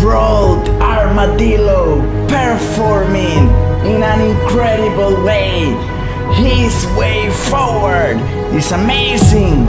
road, Armadillo performing in an incredible way. His way forward is amazing.